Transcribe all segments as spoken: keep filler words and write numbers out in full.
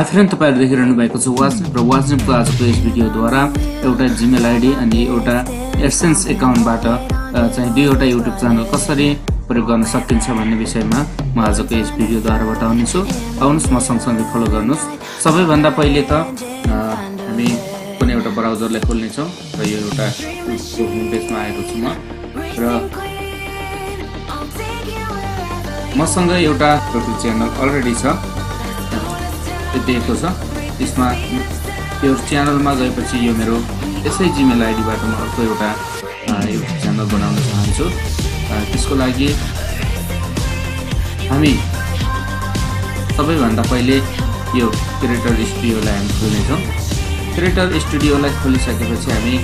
आफैले तपाईहरु देखिरहनु भएको छ वाट्सएप र वाट्सएपको आजको यस भिडियोद्वारा एउटा जीमेल आईडी अनि एउटा एडसेन्स एकाउन्टबाट चाहिँ दुईवटा युट्युब च्यानल कसरी प्रयोग गर्न सकिन्छ भन्ने विषयमा म आजको यस भिडियोद्वारा बताउने छु। आउनुस् म सँगसँगै फलो गर्नुस्। सबैभन्दा पहिले त हामी कुनै एउटा ब्राउजरलाई खोल्ने छौं र यो एउटा होम पेजमा आएको छु म र मसँग एउटा युट्युब च्यानल अलरेडी छ दिएको छ। यसमा यो च्यानलमा गएपछि यो मेरो यसै जीमेल आईडीबाट म अर्को एउटा युट्युब च्यानल बनाउन चाहन्छु। त्यसको लागि हामी सबैभन्दा पहिले यो क्रिएटर स्टुडियोलाई हामी खोल्ने छौं। क्रिएटर स्टुडियोलाई खोलिसकेपछि हामी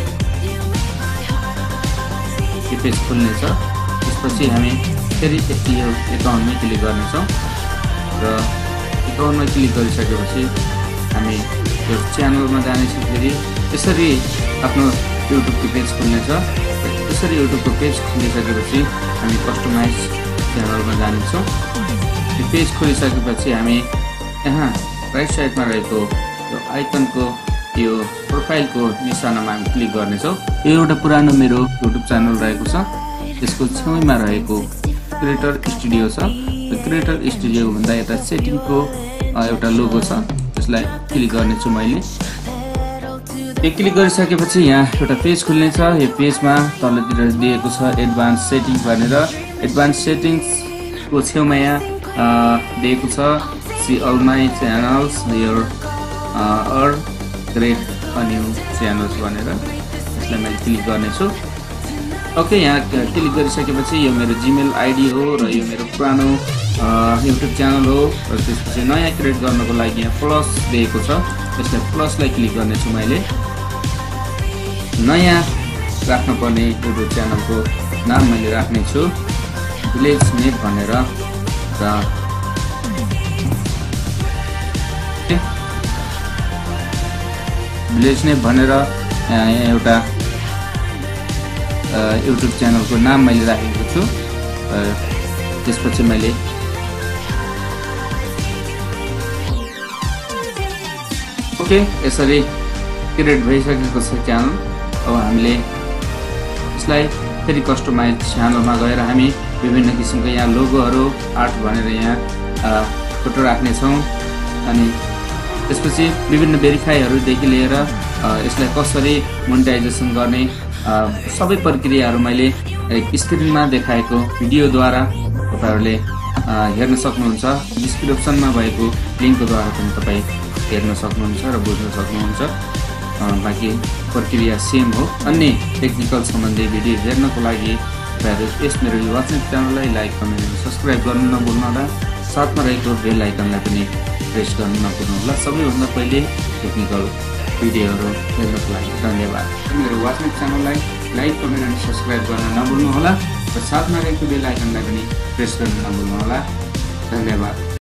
यो पेज खोल्ने छ। त्यसपछि हामी फेरि यो एकाउन्टमै क्लिक गर्ने छौं र एकाउन्टमा क्लिक गरिसकेपछि हामी यो च्यानलमा जाने छौं। फेरि यसरी आफ्नो युट्युबको पेज खोल्ने छ। यसरी युट्युबको पेज खोलिसकेपछि हामी कस्टमाइज च्यानलमा जाने छौं। यो पेज खोलिसकेपछि हामी यहाँ राइट साइडमा रहेको यो आइकनको यो प्रोफाइलको निशानामा हामी क्लिक गर्ने छौं। यो एउटा पुरानो मेरो युट्युब च्यानल रहेको छ। यसको छेउमा रहेको क्रिएटर स्टुडियो छ। क्रिएटर स्टुडियो भन्दा यता सेटिङको एउटा लोगो छ। त्यसलाई क्लिक गर्ने छु मैले। यो क्लिक गरिसकेपछि यहाँ एउटा पेज खुल्ने छ। यो पेजमा तलतिर दिएको छ एडभान्स सेटिङ भनेर। एडभान्स सेटिङ्स को छेउमा यहाँ दिएको छ see all my channels your or create a new channels भनेर। यसलाई मैले क्लिक गर्ने छु। ओके, यहाँ क्लिक गरिसकेपछि यो मेरो जीमेल आईडी हो र यो मेरो पुरानो युट्युब च्यानल हो र त्यसपछि नयाँ क्रिएट गर्नको लागि यहाँ प्लस दिएको छ। यसलाई प्लसलाई क्लिक गर्ने छु मैले। नयाँ राख्नुपर्ने युट्युब च्यानलको नाम मैले राख्ने छु भिलेज नेप भनेर र भिलेज नेप भनेर यहाँ एउटा युट्युब च्यानलको नाम मैले राखेको छु। त्यसपछि मैले ओके यसरी क्रिएट भइसकेको छ च्यानल। अब हामीले यसलाई फेरि कस्टमाइज च्यानलमा गएर हामी विभिन्न किसिमको यहाँ लोगोहरू आर्ट भनेर यहाँ फोटो राख्ने छौं। अनि त्यसपछि विभिन्न भेरिफाईहरूदेखि लिएर यसलाई कसरी मोनेटाइजेसन गर्ने सबै प्रक्रियाहरू मैले स्क्रिनमा देखाएको भिडियोद्वारा तपाईहरुले हेर्न सक्नुहुन्छ। डिस्क्रिप्सनमा भएको लिंकद्वारा पनि तपाई हेर्न सक्नुहुन्छ र बुझ्न सक्नुहुन्छ। बाँकी प्रक्रिया सेम हो। अन्य टेक्निकल सम्बन्धी भिडियो हेर्नको लागि तपाईहरु यस मेरो वाट्सएप च्यानललाई लाइक, कमेन्ट र सब्स्क्राइब गर्न नभुल्नुहोला। साथमा रहेको बेल आइकनलाई पनि प्रेस गर्न नभुल्नुहोला। सबैभन्दा पहिले टेक्निकल भिडियोहरू हेर्नको लागि धन्यवाद। मेरो वाट्सएप च्यानललाई लाइक, कमेन्ट र सब्स्क्राइब गर्न नभुल्नुहोला र साथमा रहेको बेल आइकनलाई पनि प्रेस गर्न नभुल्नुहोला। धन्यवाद।